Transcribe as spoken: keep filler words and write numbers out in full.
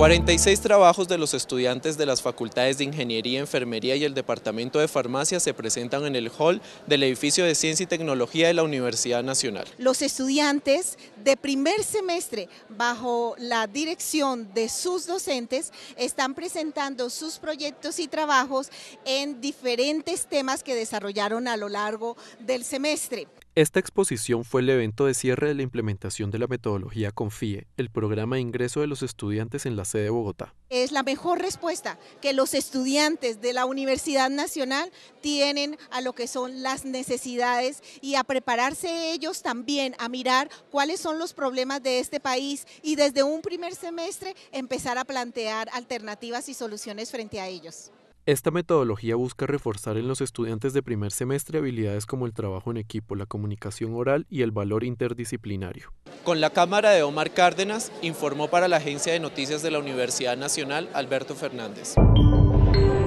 cuarenta y seis trabajos de los estudiantes de las facultades de Ingeniería, Enfermería y el Departamento de Farmacia se presentan en el hall del edificio de Ciencia y Tecnología de la Universidad Nacional. Los estudiantes de primer semestre, bajo la dirección de sus docentes, están presentando sus proyectos y trabajos en diferentes temas que desarrollaron a lo largo del semestre. Esta exposición fue el evento de cierre de la implementación de la metodología CONFIE, el programa de ingreso de los estudiantes en la sede de Bogotá. Es la mejor respuesta que los estudiantes de la Universidad Nacional tienen a lo que son las necesidades y a prepararse ellos también a mirar cuáles son los problemas de este país y desde un primer semestre empezar a plantear alternativas y soluciones frente a ellos. Esta metodología busca reforzar en los estudiantes de primer semestre habilidades como el trabajo en equipo, la comunicación oral y el valor interdisciplinario. Con la cámara de Omar Cárdenas, informó para la Agencia de Noticias de la Universidad Nacional Alberto Fernández.